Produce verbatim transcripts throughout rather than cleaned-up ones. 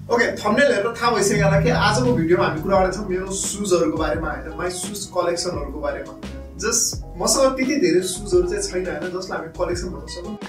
okay thumbnail हेरेर थाहा भइसक्यो होला कि आजको भिडियोमा हामी कुरा गर्दैछौँ मेरो सुजहरुको बारेमा हैन माइ सुज कलेक्सनहरुको बारेमा जस्ट मसँग त्यति धेरै सुजहरु चाहिँ छैन हैन जसलाई हामी कलेक्सन भन्न सक्छौं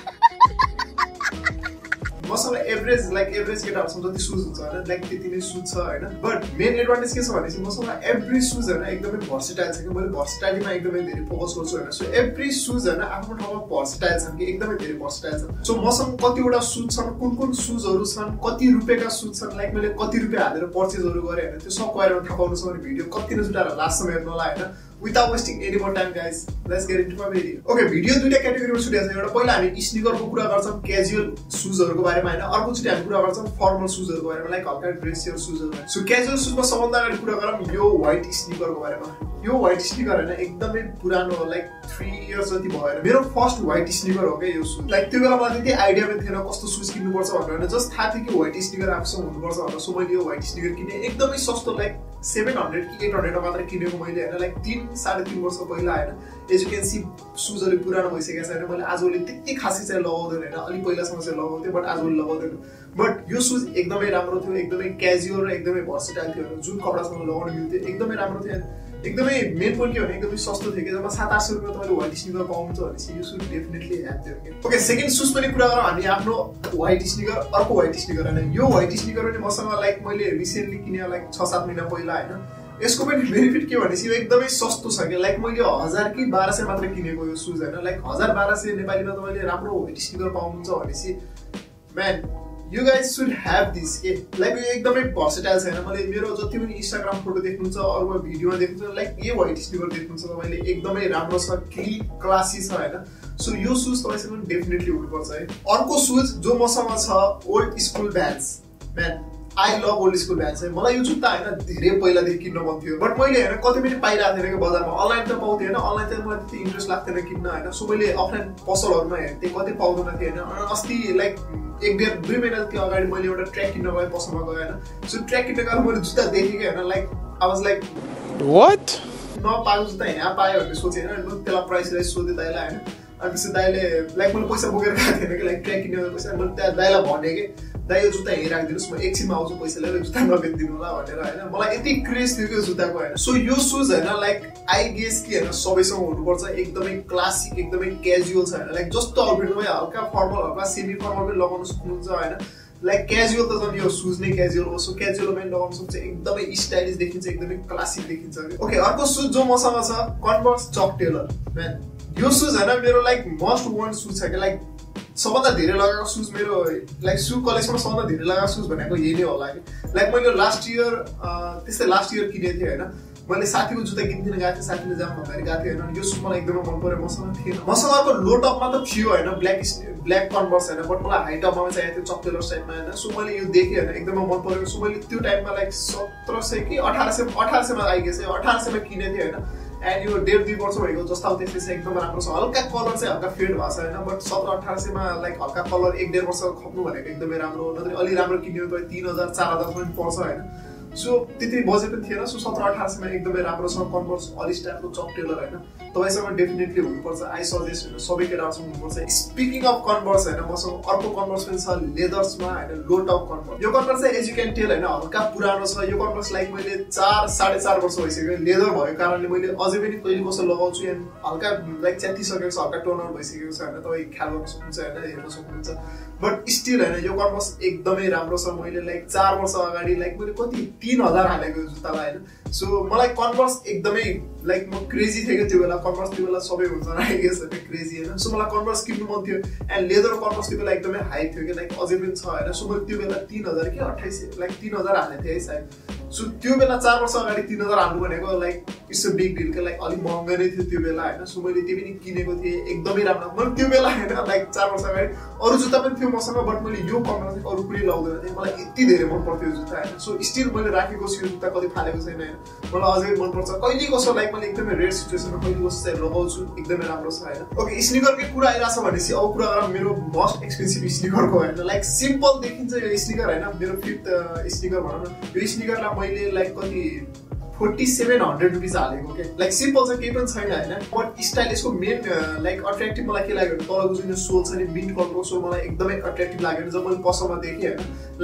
मसँग एभरेज लाइक एभरेज केटाहरुसँग जति सुज हुन्छ हैन लाइक त्यति नै सुज छ हैन बट मेन एडभान्टेज के छ भनेपछि मसँग एभ्री सुज हैन एकदमै भर्सेटाइल छ कि मैले भर्सेटाइलिटीमा एकदमै धेरै फोकस गर्छु हैन सो एभ्री सुज हैन आफ्नो ठाउँमा भर्सेटाइल छन् कि एकदमै धेरै भर्सेटाइल छन् सो मसँग कतिवटा सुज छन् कुन कुन सुजहरु छन् कति रुपैयाँका सुज छन् लाइक मैले कति रुपैयाँ हालेर पर्चेजहरु गरे हैन त्यो सब गएर थाहा पाउनु छ भने भिडियो कति नै जुटाएर लास्टसम्म हेर्नु होला हैन without wasting any more time guys let's get into my video okay video दुईटा क्याटेगोरीमा छुट्याएको छ एउटा पहिला हामी स्निकरको कुरा गर्छौं क्याजुअल सुजहरुको बारेमा हैन अर्को चाहिँ हामी कुरा गर्छौं फर्मल सुजहरुको बारेमा लाइक हल्का ड्रेसियर सुजहरु सो क्याजुअल सुजमा सबभन्दा अगाडि कुरा गरौँ यो व्हाइट स्निकरको बारेमा यो व्हाइट स्निकर हैन एकदमै पुरानो लाइक थ्री इयर्स जति भयो हैन मेरो फर्स्ट व्हाइट स्निकर हो के यो सुज लाइक त्यो बेला मलाई त्यति आइडिया पनि थिएन कस्तो सुज किन्नु पर्छ भनेर हैन जस्ट थाहा थियो कि व्हाइट स्निकर आफूसँग हुनुपर्छ भनेर सो मैले यो व्हाइट स्निकर किने एकदमै सस्तो लाइक seven hundred कि eight hundred मात्र किनेको मैले हैन लाइक तीन साढे तीन वर्ष पहिला हैन एज यु क्यान सी सुजहरु पुरानो भइसकेको छ हैन मैले आजभोलि त्यति खासै चाहिँ लगाउँदैन हैन अलि पहिलासम्म चाहिँ लगाउँथे बट आजभोलि लगाउँदैन बट यो सुज एकदमै राम्रो थियो एकदमै क्याजुअल र एकदमै भर्सेटाइल थियो जुन कपडासँग लगाउन मिल्थ्यो एकदमै राम्रो थियो एकदमै मेन पोइन्ट के भने एकदमै सस्तो थियो कि जब सात आठ सय रुपैयाँ तपाईले व्हाइट स्निकर पाउनुहुन्छ भनेपछि यो सुज डेफिनेटली ह्याभ थियो ओके सेकेन्ड सुज पनि कुरा गरौँ हामी आफ्नो व्हाइट स्निकर अर्को व्हाइट स्निकर हैन यो व्हाइट स्निकर पनि मसँग लाइक मैले रिसेन्टली किने लाइक छ सात महिना पहिला हैन यसको पनि बेनिफिट के भनेपछि यो एकदमै सस्तो छ के लाइक मैले हजार कि बाह्र सय मात्र किनेको यो सुज हैन लाइक हजार बाह्र सय नेपालीमा तपाईले राम्रो व्हाइट स्निकर पाउनुहुन्छ भनेपछि man You guys should have this के लाइक यो एकदमै भर्सेटाइल छैन मैले मेरो जति पनि इन्स्टाग्राम फोटो देख्नुहुन्छ अरु भिडियोमा देख्नुहुन्छ लाइक यो व्हाइट स्निकर देख्नुहुन्छ तपाईले एकदमै राम्रो छ क्लीन क्लासी छ हैन सो यो सुज तपाईसँग डेफिनेटली हुनुपर्छ है अर्को सुज जो मसँग छ old school Vans man I love old school Vans है मलाई यो जुत्ता हैन धेरै पहिलादेखि किन्न मन थियो बट मैले हैन कतै पनि पाइरहेको थिएन के बजारमा अनलाइन त पाउँथे हैन अनलाइन त मलाई त्यति इन्ट्रेस्ट लाग्थेन किन्न हैन सो मैले अफलाइन पसलहरुमा हेर्थे कतै पाउँदैन थिए हैन अस्ति लाइक एक डेढ दुई महिना जति अगाडि मैले एउटा ट्र्याक किन्न गए पसलमा गए हैन सो ट्र्याक किन्न गएर मैले जुत्ता देखेँ हैन like I was like what नपाएको जुत्ता यहाँ पायो भनेर सोचेँ हैन अनि त्यसलाई प्राइस राइस सोधेँ दाइलाई हैन अनि त्यसै दाइले लाइक मैले पैसा बोकेर गएको थिएन कि लाइक ट्र्याक किन्ने पैसा मैले त्यहाँ दाइलाई भने कि दाइ यो जुत्ता यहीँ राखिदिनुहोस् म एकछिनमा आउँछु पैसा लिएर जुत्ता नबेचिदिनु होला भनेर हैन मलाई यति क्रेज थियो कि जुत्ताको हैन सो यो सुज हैन लाइक आई गेस कि हैन सबैसँग हुनुपर्छ एकदमै क्लासिक एकदमै क्याजुअल छ हैन लाइक जस्तो आउटफिटमा हल्का फर्मल हल्का सेमी फर्मल पनि लगाउन सक्नुहुन्छ हैन लाइक क्याजुअल त झन् यो सुज नै क्याजुअल हो सो क्याजुअलमा लगाउन सक्छ एकदमै स्टाइलिश देखिन्छ एकदमै क्लासिक देखिन्छ ओके अर्को सुज जो मसँग छ कन्भर्स चक टेलर म्यान यो सुज हैन मेरो लाइक मस्ट वान्ट सुज छ कि लाइक सबभन्दा धेरै लगाएको सुज मेरो लाइक सु कलेक्सनमा सबभन्दा धेरै लगाएको सुज भनेको यही नै होला कि लाइक मैले लास्ट इयर त्यस्तै लास्ट इयर किनेको थिएँ हैन मैले साथीको जुत्ता किन्दिन गएको थिएँ साथीले जाम भन्दाखेरि गएको थिएँ हैन यो सुज मलाई एकदमै मन पर्यो मसँग थिएन मसँग अर्को लो टपमा त थियो हैन ब्ल्याक ब्ल्याक कन्भर्स हैन बट मलाई हाई टपमा चाहिएको थियो चक टेलर साइडमा हैन सो मैले यो देखेँ हैन एकदमै मन पर्यो सो मैले त्यो टाइममा लाइक सत्र सय कि अठार सय अठार सयमा आइगेछ अठार सयमा किनेको थिएँ हैन एन्ड यो डेढ दुई वर्ष भएको जस्ता त्यस्तै चाहिँ एकदम राम्रो छ हल्का कलर चाहिँ हल्का फेड भएको छ हैन बट सत्र अठार सयमा लाइक हल्का कलर एक डेढ वर्ष खप्नु भनेको एकदमै राम्रो नत्र अलि राम्रो किन्यो त तीन हजार चार हजार पनि पर्छ हैन सो त्यति बजेट पनि थिएन सो सत्र अठार सयमा एकदमै राम्रो छ कन्भर्स अल स्टाइलको चक टेलर हैन तपाईसँग डेफिनेटली हुनुपर्छ आई सजेस्ट हैन सबै केटाहरुसँग हुनुपर्छ स्पिकिङ अफ कन्भर्स हैन मसँग अर्को कन्भर्स पनि छ लेदर्समा हैन लो टप कन्भर्स यो कन्भर्स चाहिँ एज यु क्यान टेल हैन हल्का पुरानो छ यो कन्भर्स लाइक मैले चार साढे चार वर्ष भइसक्यो लेदर भएको कारणले मैले अझै पनि कहिले कसो लगाउँछु एन्ड हल्का लाइक च्यातिसकेको छ हल्का टर्न आउट भइसकेको छ हैन तपाई ख्याल गर्न सक्नुहुन्छ हैन हेर्न सक्नुहुन्छ बट स्टिल हैन यो कन्भर्स एकदमै राम्रो छ मैले लाइक चार वर्ष अगाडि लाइक मैले कति तीन हजार हालेको जुत्तालाई हैन सो मलाई कन्भर्स एकदमै लाइक म क्रेजी थिएँ कि त्यो बेला कन्भर्स त्यो बेला सबै हुन्छ आई गेस हैन क्रेजी हैन सो मलाई कन्भर्स किन्नु मन थियो एन्ड लेदर कन्भर्स त्यो बेला एकदमै हाई थियो कि लाइक अझै पनि छ हैन सो मैले त्यो बेला तीन हजार कि अट्ठाइस लाइक तीन हजार हालेको थिएँ है सायद सो त्यो बेला चार वर्ष अगाडि तीन हजार हाल्नु भनेको like it's a big deal के लाइक अलि महँगो नै थियो त्यो बेला हैन सो मैले त्यो पनि किनेको थिएँ एकदमै राम्रो मैले त्यो बेला हैन लाइक चार वर्ष अगाडि अरु जुत्ता पनि थियो मसँग बट मैले यो कन्भर्स चाहिँ अरु कुनै लाउँदैन थिएँ मलाई यति धेरै मन पर्थ्यो जुत्ता हैन सो स्टिल मैले राखेको छु यो जुत्ता कति फालेको छैन हैन मलाई अझै मन पर्छ कहिले कसो लाइक मैले एकदमै रेयर सिचुएसनमा कहिले कसो चाहिँ लगाउँछु एकदमै राम्रो छ हैन ओके स्निकरकै कुरा आइराछ भनेपछि अब कुरा गरौँ मेरो मोस्ट एक्सपेन्सिभ स्निकरको हैन लाइक सिम्पल देखिन्छ यो स्निकर हैन मेरो फिफ्थ स्निकर भनौँ न यो स्निकरलाई मैले लाइक कति forty-seven hundred रुपैयाँ हालेको के लाइक सिम्पल छ केही पनि छैन हैन बट स्टाइलिशको मेन लाइक अट्र्याक्टिभ मलाई के लाग्यो भने तलको जुन सोल छ नि मिन्ट कलरको सो मलाई एकदमै अट्र्याक्टिभ लाग्यो जब मैले पसलमा देखेँ हैन लाइक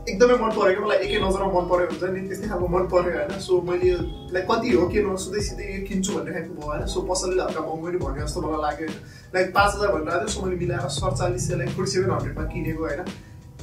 एकदमै मन पर्यो कि मलाई एकै नजरमा मन पर्यो हुन्छ नि त्यस्तै खालको मन पर्यो होइन सो मैले लाइक कति हो के नसोध्दै सिधै यो किन्छु भन्ने खालको भयो होइन सो पसलले हल्का महँगो नि भन्यो जस्तो मलाई लाग्यो लाइक पाँच हजार भनेर आयो सो मैले मिलाएर सडचालिस लाइक फोर्टी सेभेन हन्ड्रेडमा किनेको होइन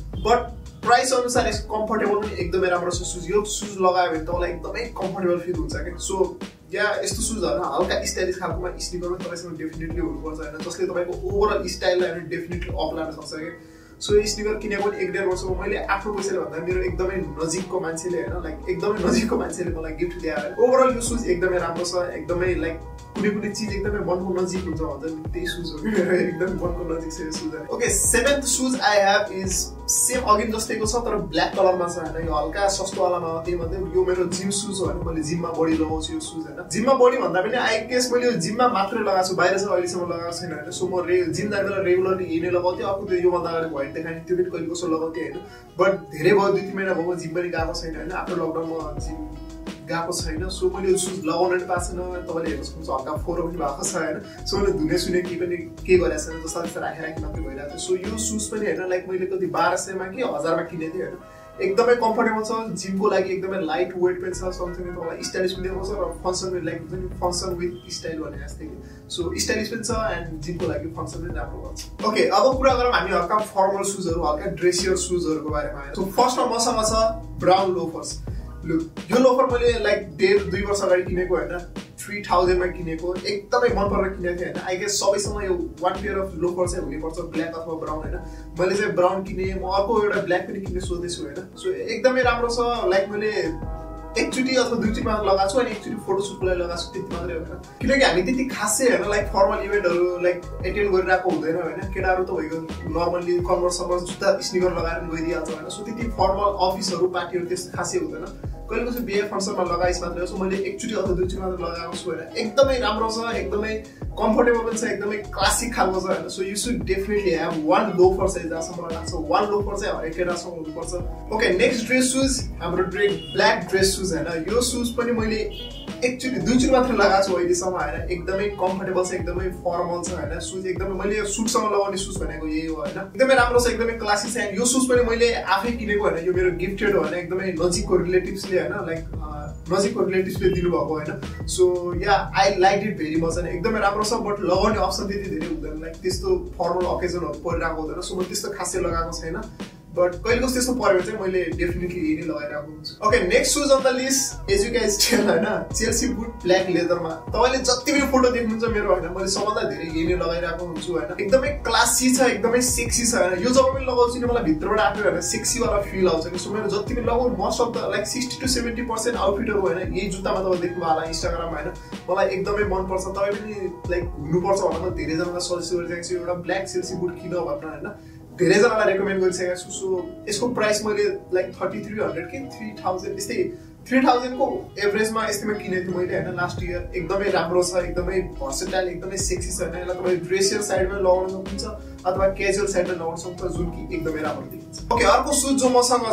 बट प्राइस अनुसार यसको कम्फर्टेबल पनि एकदमै राम्रो छ सुज यो सुज लगायो भने तपाईँलाई एकदमै कम्फर्टेबल फिल हुन्छ क्या सो या यस्तो सुजहरू हल्का स्टाइलिस खालकोमा स्निकर पनि तपाईँसँग डेफिनेटली हुनुपर्छ होइन जसले तपाईँको ओभरअल स्टाइललाई डेफिनेटली अप लान सक्छ क्या सो यो स्निकर किनेको पनि एक डेढ वर्षको मैले आफ्नो पैसाले भन्दा मेरो एकदमै नजिकको मान्छेले होइन लाइक एकदमै नजिकको मान्छेले मलाई गिफ्ट दिएर ओभरअल यो सुज एकदमै राम्रो छ एकदमै लाइक कुनै कुनै चिज एकदमै मनको नजिक हुन्छ भन्छ नि त्यही सुज हो कि मेरो एकदम मनको नजिक छ यो shoes okay seventh shoes I have is same अघि जस्तैको छ तर ब्ल्याक कलरमा छ होइन यो हल्का सस्तोवालामा त्यही भन्दै यो मेरो जिम सुज हो होइन मैले जिममा बढी लगाउँछु यो सुज होइन जिममा बढी भन्दा पनि आई गेस मैले यो जिममा मात्रै लगाएको छु बाहिर चाहिँ अहिलेसम्म लगाएको छैन होइन सो म रे जिम जाने बेला रेगुलरली यही नै लगाउँथेँ अर्को त्यो योभन्दा अगाडि भोइट देखाएँ त्यो पनि कहिले कसो लगाउँथेँ होइन बट धेरै भयो दुई तिन महिना भयो म जिम पनि गएको छैन होइन आफ्नो लकडाउनमा जिम गएको छैन सो मैले यो सुज लगाउन पनि पाएको छैन तपाईँले हेर्नु सक्नुहुन्छ हल्का फोहोर पनि भएको छ होइन सो मैले धुने सुने केही पनि केही गरेको छैन जस्तो जस्तो राखी राखी मात्रै भइरहेको थियो सो यो सुज पनि होइन लाइक मैले कति बाह्र सयमा कि हजारमा किनेको थिएँ होइन एकदमै कम्फर्टेबल छ जिमको लागि एकदमै लाइट वेट पनि छ सँगसँगै तपाईँलाई स्टाइलिस पनि देखाउँछ र फङ्सन विथ लाइक हुन्छ नि फङ्सन विथ स्टाइल भने जस्तै सो स्टाइलिस पनि छ एन्ड जिमको लागि फङ्सन पनि राम्रो गर्छ ओके अब कुरा गरौँ हामी हल्का फर्मल सुजहरू हल्का ड्रेसियर सुजहरूको बारेमा आएर सो फर्स्टमा मसँग छ ब्राउन लोफर्स लुक यो लोफर मैले लाइक डेढ दुई वर्ष अगाडि किनेको होइन थ्री थाउजन्डमा किनेको एकदमै मन परेर किनेको थिएँ होइन आई गेस सबैसँग यो वान पेयर अफ लोफर चाहिँ हुनुपर्छ ब्ल्याक अथवा ब्राउन होइन मैले चाहिँ ब्राउन किनेँ म अर्को एउटा ब्ल्याक पनि किन्ने सोच्दैछु होइन सो एकदमै राम्रो छ लाइक मैले एकचोटि अथवा दुईचोटि मात्र लगाएको छु अनि एकचोटि फोटोसुटको लागि लगाएको छु त्यति मात्रै होइन किनकि हामी त्यति खास चाहिँ होइन लाइक फर्मल इभेन्टहरू लाइक एटेन्ड गरिरहेको हुँदैन होइन केटाहरू त भइगयो नर्मल्ली कन्भर्स सर्भर्स जुत्ता स्निकर लगाएर पनि गइदिइहाल्छ होइन सो त्यति फर्मल अफिसहरू पार्टीहरू त्यस्तो खासै हुँदैन कहिलेको चाहिँ बिहे फङ्सनमा लगाइस मात्रै हो सो मैले एकचोटि अथवा दुईचोटि मात्र लगाएको छु होइन एकदमै राम्रो छ एकदमै कम्फर्टेबल पनि छ एकदमै क्लासिक खालको छ होइन so you should definitely have one loafer चाहिँ जहाँसम्म मलाई लाग्छ वान लोफर चाहिँ हरेक केटासँग हुनुपर्छ ओके नेक्स्ट ड्रेस सुज हाम्रो ड्रे ब्ल्याक ड्रेस सुज होइन यो सुज पनि मैले एकचोटि दुईचोटि मात्र लगाएको छु अहिलेसम्म होइन एकदमै कम्फर्टेबल छ एकदमै फर्मल छ होइन सुज एकदमै मैले सुटसँग लगाउने सुज भनेको यही हो होइन एकदमै राम्रो छ एकदमै क्लासिक छ एन्ड यो सुज पनि मैले आफै किनेको होइन यो मेरो गिफ्टेड हो होइन एकदमै नजिकको रिलेटिभ्सले होइन लाइक नजिकको रिलेटिभ्सले दिनुभएको होइन so yeah I like it very much होइन एकदमै राम्रो छ बट लगाउने अप्सन त्यति धेरै हुँदैन लाइक त्यस्तो फर्मल अकेजनहरू परिरहेको हुँदैन सो म त्यस्तो खासै लगाएको छैन बट कहिले कस्तो त्यस्तो पऱ्यो चाहिँ मैले डेफिनेटली यही नै लगाइरहेको हुन्छु okay next shoes on the list as you guys tell होइन चेल्सी बुट ब्ल्याक लेदरमा तपाईँले जति पनि फोटो देख्नुहुन्छ मेरो होइन मैले सबभन्दा धेरै यही नै लगाइरहेको हुन्छु होइन एकदमै क्लासी छ एकदमै सेक्सी छ होइन यो जब पनि लगाउँछु नि मलाई भित्रबाट आफ्नो होइन सेक्सीवाला फिल आउँछ कि सो मेरो जति पनि लगाउँ most of the like sixty to seventy percent आउटफिटहरू होइन यही जुत्तामा तपाईँ देख्नुभयो होला इन्स्टाग्राममा होइन मलाई एकदमै मनपर्छ तपाईँ पनि लाइक हुनुपर्छ भनेर म धेरैजनालाई सजेस्ट गरिरहेको छु एउटा ब्ल्याक चेल्सी बुट किन भनेर होइन धेरैजनालाई रेकमेन्ड गरिसकेको छु सो यसको प्राइस मैले लाइक थर्टी थ्री हन्ड्रेड कि थ्री थाउजन्ड यस्तै थ्री थाउजन्डको एभरेजमा यस्तैमा किनेको थिएँ मैले होइन लास्ट इयर एकदमै राम्रो छ एकदमै भर्सेटाइल एकदमै सेक्सी छ होइन यसलाई तपाईँ ड्रेसियर साइडमा लगाउन सक्नुहुन्छ अथवा क्याजुअल साइडमा लगाउन सक्नुहुन्छ जुन कि एकदमै राम्रो देखिन्छ ओके अर्को सुज जो मसँग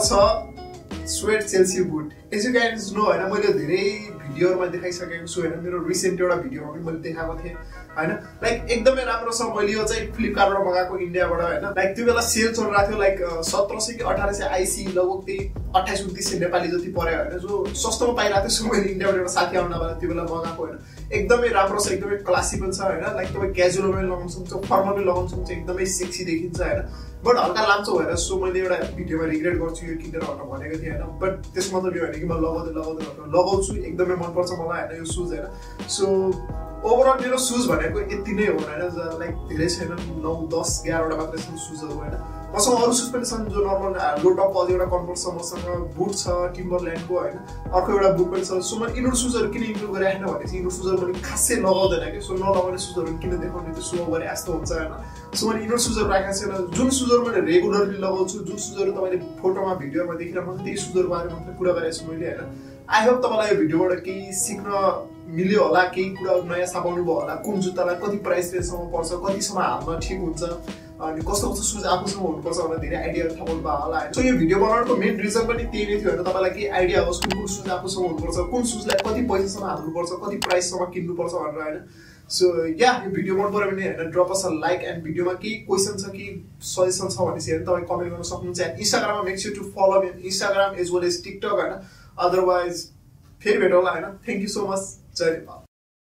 छ suede Chelsea boot as you guys know होइन मैले धेरै भिडियोहरूमा देखाइसकेको छु होइन मेरो रिसेन्ट एउटा भिडियोमा पनि मैले देखाएको थिएँ होइन लाइक एकदमै राम्रो छ मैले यो चाहिँ फ्लिपकार्टबाट मगाएको इन्डियाबाट होइन लाइक त्यो बेला सेल चलिरहेको थियो लाइक सत्र सय कि अठार सय आइसी लगभग त्यही अठाइस उन्तिस सय नेपाली जति पर्यो होइन जो सस्तोमा पाइरहेको थियो सो मैले इन्डियाबाट एउटा साथी आउन बेला त्यो बेला मगाएको होइन एकदमै राम्रो छ एकदमै क्लासी पनि छ होइन लाइक तपाईँ क्याजुअल पनि लगाउन सक्नुहुन्छ फर्मल पनि लगाउन सक्नुहुन्छ एकदमै सेक्सी देखिन्छ होइन बट हल्का लाम्चो भएर सो मैले एउटा भिडियोमा रिग्रेट गर्छु यो किनेर भनेर भनेको थिएँ होइन बट त्यसको मतलब यो होइन कि म लगाउँदै लगाउँदै भनेर लगाउँछु एकदमै मनपर्छ मलाई होइन यो सुज होइन सो ओभरअल मेरो सुज भनेको यति नै हो होइन लाइक धेरै छैन नौ दस एघारवटा मात्रै छन् सुजहरू होइन मसँग अरू सुज पनि छन् जो नर्मल लो टपको अझै एउटा कन्भर्स छ मसँग बुट छ टिम्बरल्यान्डको होइन अर्को एउटा बुट पनि छ सो मैले इनर सुजहरू किन इन्क्लुड गरेँ होइन भनेपछि इनर सुजहरू मैले खासै लगाउँदैन कि सो नलगाउने सुजहरू किन देखाउने त्यो सो गरे जस्तो हुन्छ होइन सो मैले इनर सुजहरू राखेको छैन जुन सुजहरू मैले रेगुलरली लगाउँछु जुन सुजहरू तपाईँले फोटोमा भिडियोमा देखिरहेको त्यही सुजहरू बारे मात्रै कुरा गरेको छु मैले होइन आई होप तपाईँलाई यो भिडियोबाट केही सिक्न मिल्यो होला केही कुरा नयाँ थाहा पाउनु भयो होला कुन जुत्तालाई कति प्राइस रेन्जसम्म पर्छ कतिसम्म हाल्न ठिक हुन्छ अनि कस्तो कस्तो सुज आफूसँग हुनुपर्छ भनेर धेरै आइडियाहरू थाहा पाउनु भयो होला सो यो भिडियो बनाउनुको मेन रिजन पनि त्यही नै थियो होइन तपाईँलाई केही आइडिया होस् कुन कुन सुज आफूसँग हुनुपर्छ कुन सुजलाई कति पैसासम्म हाल्नुपर्छ कति प्राइससम्म किन्नुपर्छ भनेर होइन सो या यो भिडियो मन पऱ्यो भने होइन drop us a like and भिडियोमा केही क्वेसन छ कि सजेसन छ भने चाहिँ तपाईँ कमेन्ट गर्न सक्नुहुन्छ एन्ड इन्स्टाग्राममा make sure to follow me Instagram as well as TikTok होइन अदरवाइज फेरि भेटौँला होइन थ्याङ्क यू सो मच जय नेपाल